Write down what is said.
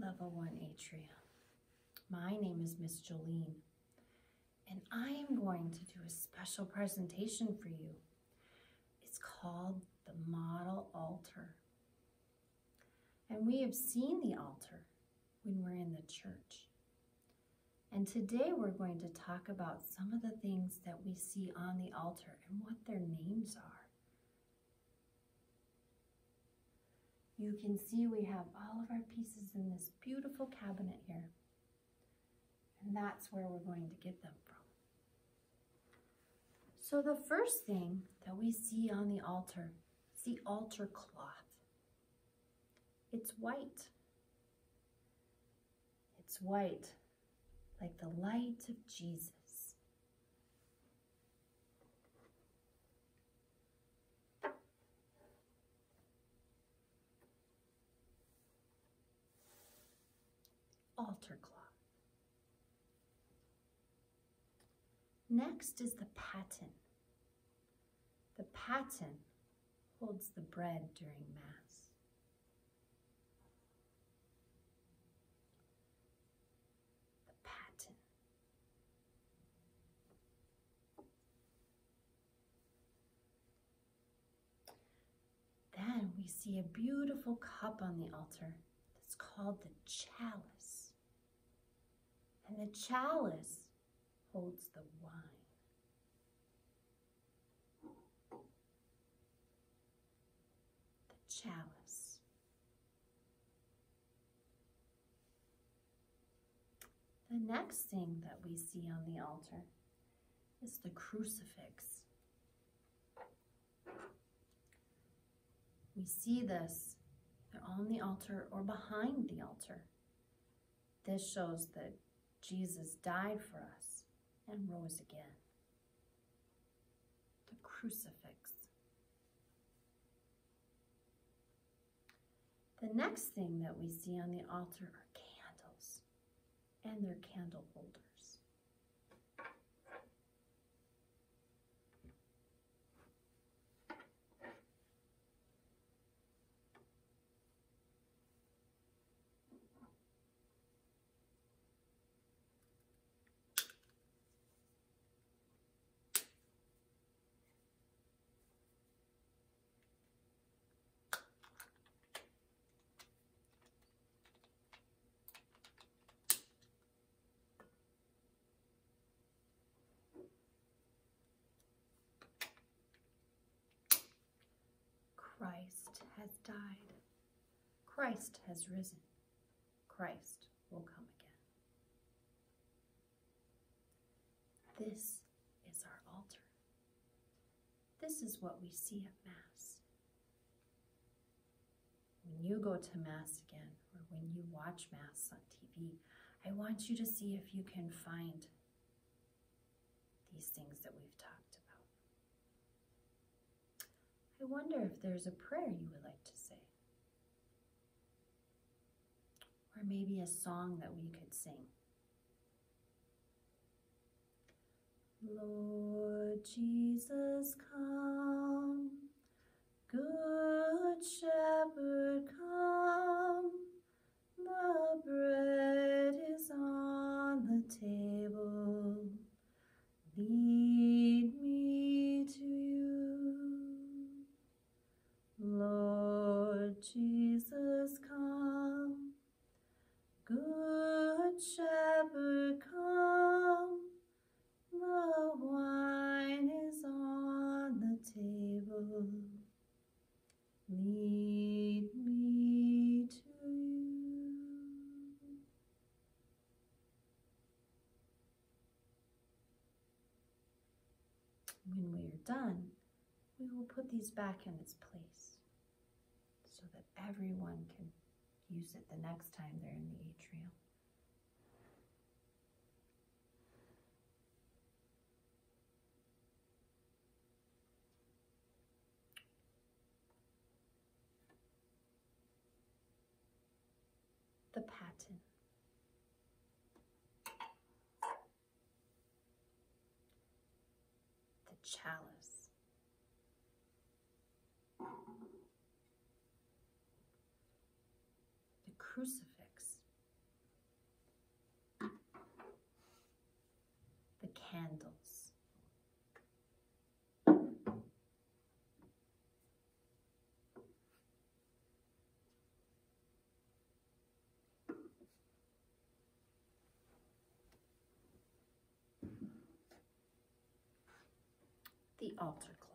Level 1 Atrium. My name is Miss Jolene, and I am going to do a special presentation for you. It's called the Model Altar. And we have seen the altar when we're in the church. And today we're going to talk about some of the things that we see on the altar and what their names are. You can see we have all of our pieces in this beautiful cabinet here. And that's where we're going to get them from. So the first thing that we see on the altar is the altar cloth. It's white. It's white, like the light of Jesus. Altar cloth. Next is the paten. The paten holds the bread during Mass. The paten. Then we see a beautiful cup on the altar that's called the chalice. And the chalice holds the wine. The chalice. The next thing that we see on the altar is the crucifix. We see this either on the altar or behind the altar. This shows that Jesus died for us and rose again. The crucifix. The next thing that we see on the altar are candles and their candle holders. Christ has died. Christ has risen. Christ will come again. This is our altar. This is what we see at Mass. When you go to Mass again, or when you watch Mass on TV, I want you to see if you can find these things that we've talked about. I wonder if there's a prayer you would like to say. Or maybe a song that we could sing. Lord Jesus, come. Good Shepherd, come. The bread is on the table. Lead me to you. Lord Jesus, come. Good Shepherd, come. The wine is on the table. Lead me to you. When we are done, we will put these back in its place so that everyone can use it the next time they're in the atrium. The paten. The chalice. The crucifix. altar cloth.